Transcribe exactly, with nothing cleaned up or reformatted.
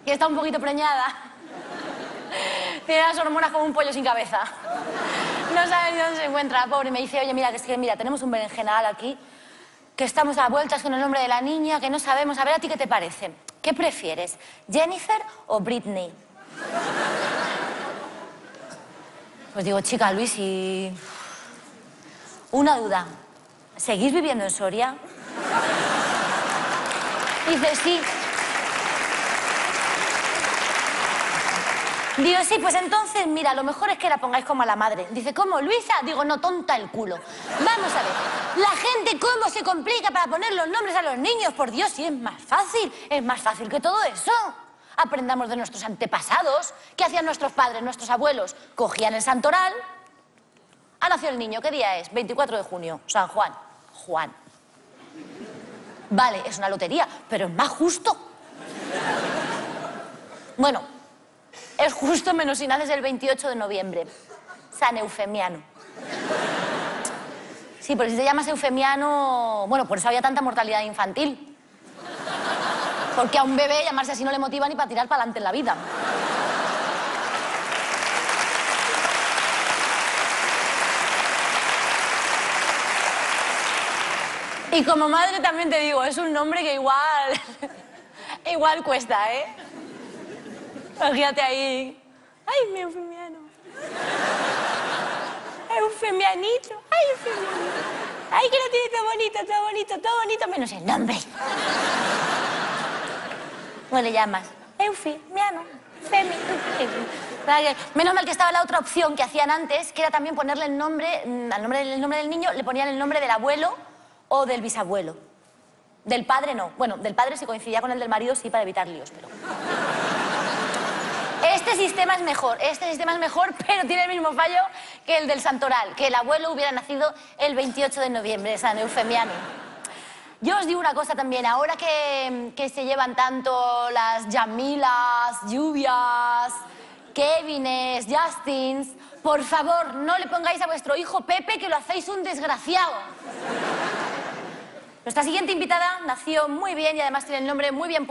que está un poquito preñada. Tiene las hormonas como un pollo sin cabeza. No sabe ni dónde se encuentra, pobre. Me dice, oye, mira, que es que, mira, tenemos un berenjenal aquí, que estamos a vueltas con el nombre de la niña, que no sabemos. A ver, ¿a ti qué te parece? ¿Qué prefieres, Jennifer o Britney? Pues digo, chica, Luis, y... una duda. ¿Seguís viviendo en Soria? Dice, sí. Digo, sí, pues entonces, mira, lo mejor es que la pongáis como a la madre. Dice, ¿cómo, Luisa? Digo, no, tonta el culo. Vamos a ver, la gente cómo se complica para poner los nombres a los niños. Por Dios, sí, es más fácil, es más fácil que todo eso. Aprendamos de nuestros antepasados. ¿Qué hacían nuestros padres, nuestros abuelos? Cogían el santoral. Ah, nació el niño, ¿qué día es? veinticuatro de junio, San Juan. Juan. Vale, es una lotería, pero es más justo. Bueno, es justo menos si naces el veintiocho de noviembre. San Eufemiano. Sí, porque si te llamas Eufemiano... Bueno, por eso había tanta mortalidad infantil. Porque a un bebé llamarse así no le motiva ni para tirar para adelante en la vida. Y como madre también te digo, es un nombre que igual... igual cuesta, ¿eh? Fíjate ahí. Ay, mi Eufemiano. Eufemianito. Ay, Eufemianito. Ay, que lo tiene todo bonito, todo bonito, todo bonito, menos el nombre. ¿Cómo le llamas? Eufemiano. Femi. Menos mal que estaba la otra opción que hacían antes, que era también ponerle el nombre, al nombre del, el nombre del niño, le ponían el nombre del abuelo o del bisabuelo. Del padre no. Bueno, del padre si coincidía con el del marido sí, para evitar líos, pero... Este sistema es mejor, este sistema es mejor, pero tiene el mismo fallo que el del santoral, que el abuelo hubiera nacido el veintiocho de noviembre, San Eufemiano. Yo os digo una cosa también, ahora que, que se llevan tanto las Yamilas, Lluvias, Kevines, Justins, por favor, no le pongáis a vuestro hijo Pepe, que lo hacéis un desgraciado. Nuestra siguiente invitada nació muy bien y además tiene el nombre muy bien